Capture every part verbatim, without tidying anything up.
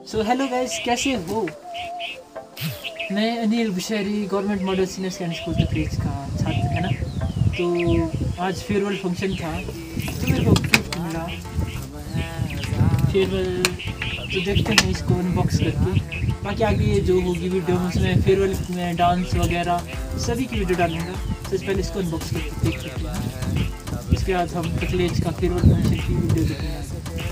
So hello guys, कैसे हो? मैं Anil Bushahri government model senior secondary school तकरीज का छात्र है ना। तो आज फेयरवेल फंक्शन था तो मेरे को गिफ्ट मिला फेयरवेल, तो देखते हैं इसको अनबॉक्स करके। बाकी आगे जो होगी वीडियो में उसमें फेयरवेल में डांस वगैरह सभी की वीडियो डालूंगा। सबसे पहले इसको अनबॉक्स करके देख लेते हैं, इसके बाद हम तकलीज का फेयरवेल फंक्शन की वीडियो देखेंगे।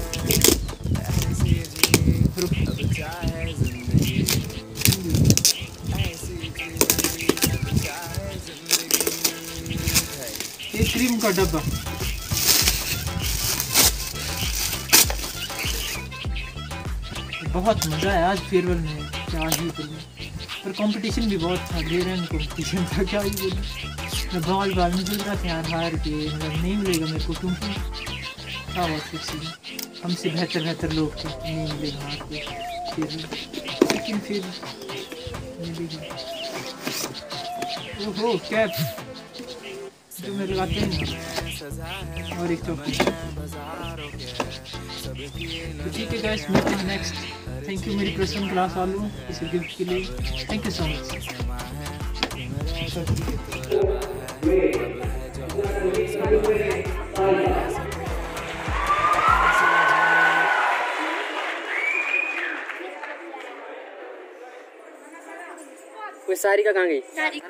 ये क्रीम का डब्बा, बहुत मज़ा आया आज फेयरवेल में, क्या ही बोलूं। पर कंपटीशन भी बहुत था, ग्रेड कंपटीशन था, क्या ही बोलूं। मैं बाल बाल निकल रहा था यार, हार के मतलब नहीं मिलेगा मेरे को, क्योंकि क्या बहुत कुछ हमसे बेहतर बेहतर लोग थे, नहीं मिलेगा हार के फेयरवेल, लेकिन फिर मिलेगा। ओहो कैप जो मैं लगाते हैं ना, और एक चौकी। तो ठीक है गाइस, मिलते हैं नेक्स्ट। थैंक यू मेरी प्लस वन क्लास वालों इस गिफ्ट के लिए, थैंक यू सो मच। कोई सारी का कहाँ गई? सारी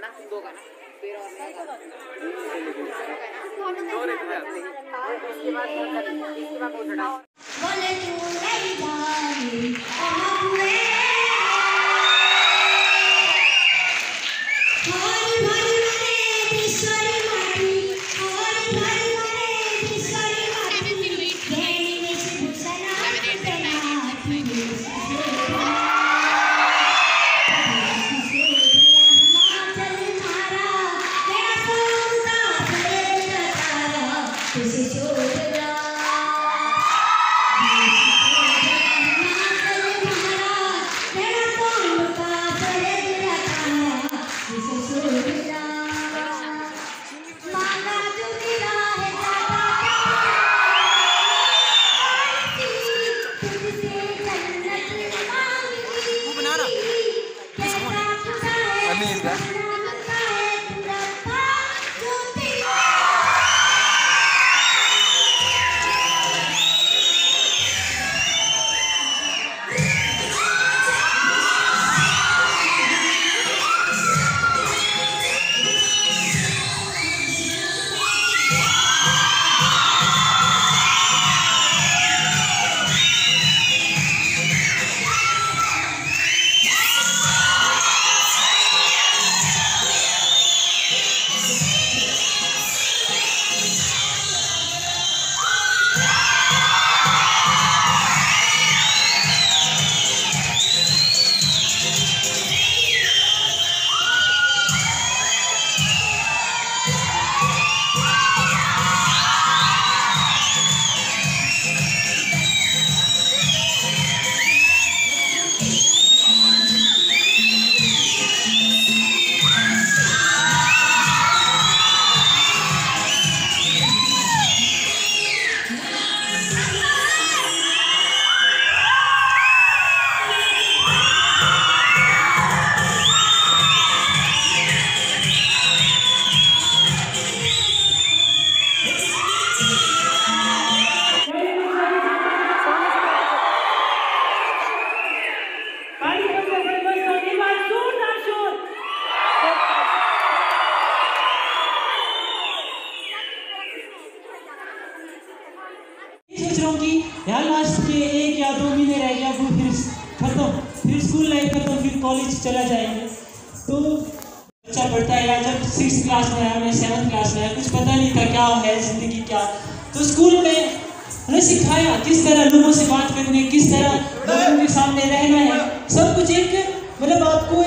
यार लास्ट के एक या दो महीने रह गया, फिर खत्म, फिर स्कूल लाइफ खत्म, फिर कॉलेज चला जाएंगे। तो बच्चा पढ़ता है यार, जब सिक्स क्लास में आया, मैं सेवन्थ क्लास में आया, कुछ पता नहीं था क्या है ज़िंदगी क्या। तो स्कूल में उन्हें सिखाया किस तरह लोगों से बात करनी है, किस तरह लोगों के सामने रहना है, सब कुछ। एक मतलब आपको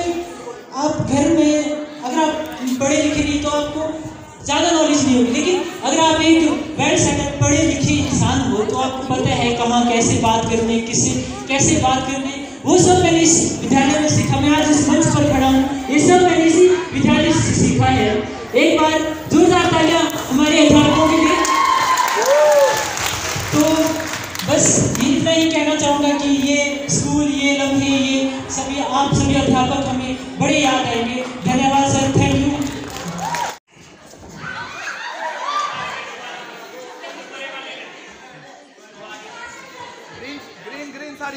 आप घर में अगर आप पढ़े लिखे नहीं तो आपको ज़्यादा नॉलेज नहीं होगी, लेकिन अगर आप एक वेल सेटअप पढ़े लिखे इंसान हो तो आपको पता है कहाँ कैसे बात करनी है, किससे कैसे बात करनी है, वो सब मैंने इस विद्यालय में सीखा। मैं आज इस मंच पर खड़ा हूँ, ये सब मैंने इसी विद्यालय से सीखा है। एक बार जोरदार तालियां हमारे अध्यापकों के लिए। तो बस इतना ही कहना चाहूँगा कि ये स्कूल, ये आप सभी अध्यापक हमें बड़े याद आएंगे। धन्यवाद sir, thank you. Green green sari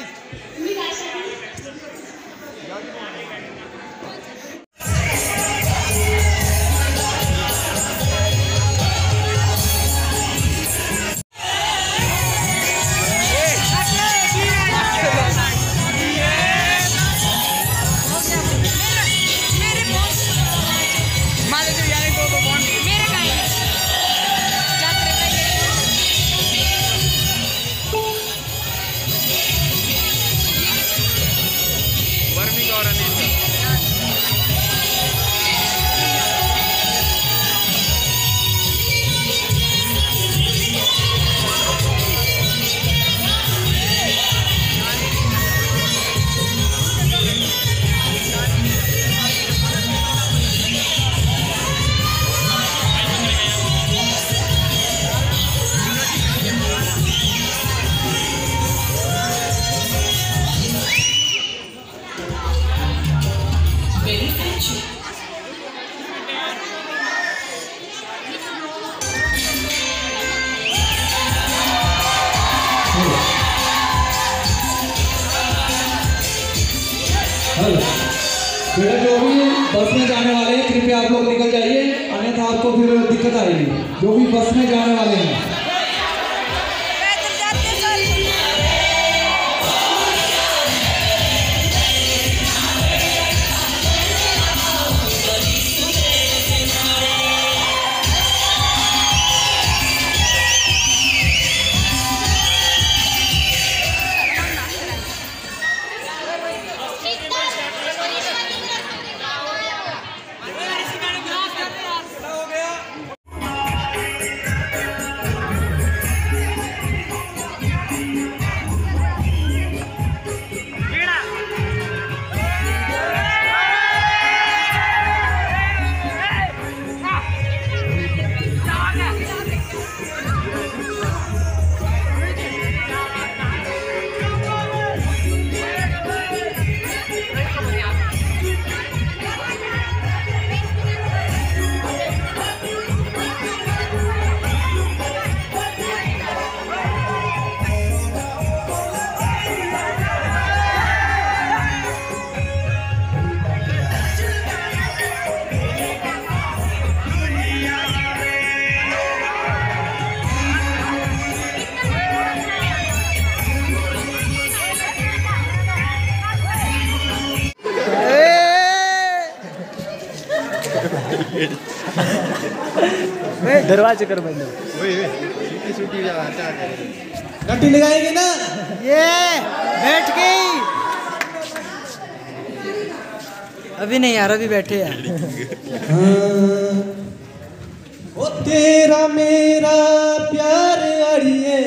बेटा, जो भी बस में जाने वाले हैं कृपया आप लोग निकल जाइए, अन्यथा आपको फिर दिक्कत आएगी। जो भी बस में जाने वाले हैं दरवाजे कर बंद। घंटी लगाएंगे ना, ये बैठ गई। अभी नहीं यार, अभी बैठे यार। ओ तेरा मेरा प्यार अड़िए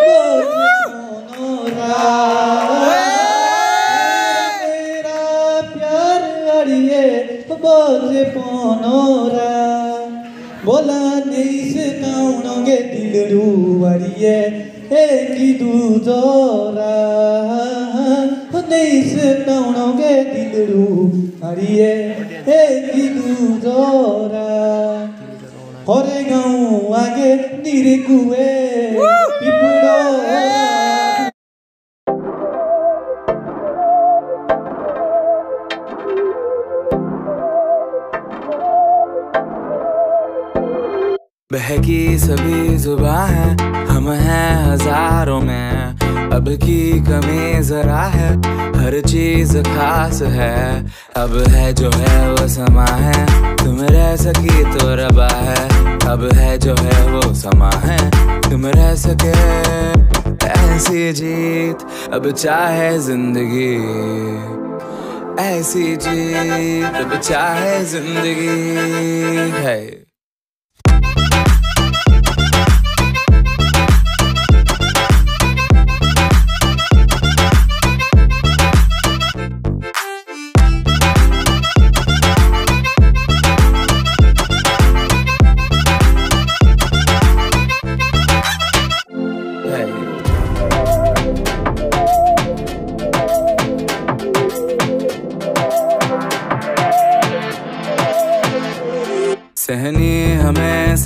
मेरा प्यार अड़िए बोझ पोनोरा बोला नहीं से काउनोगे दिलरू अड़िए एक दूजोरा नहीं से काउनोगे दिलरू अड़िए एक दूजोरा हरे गाँव आगे नीरे कुए पिपड़ो बहकी सभी जुबां है, हम हैं हजारों में। अब की कमी जरा है, हर चीज खास है। अब है जो है वो समा है, तुम रह सकी तो रबा है। अब है जो है वो समा है, तुम रह सके ऐसी जीत। अब चाहे जिंदगी ऐसी जीत, अब चाहे जिंदगी है।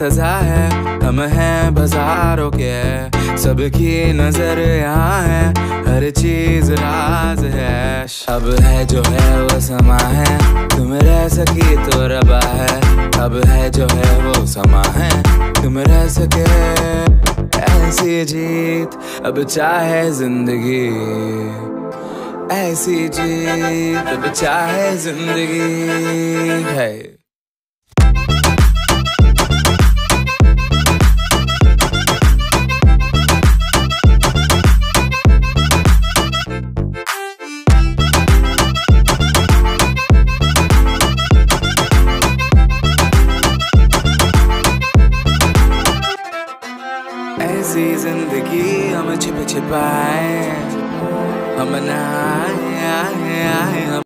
सजा है। हम हैं बाजारों के, सबकी नजर यहाँ है, हर चीज राज है। अब है जो है वो समा है, तुम रह सकी तो रबा है। अब है जो है वो समा है, तुम रह सके। ऐसी जीत अब चाहे जिंदगी, ऐसी जीत अब चाहे जिंदगी है। ऐसी जिंदगी हम छिप छिपाए, हम ना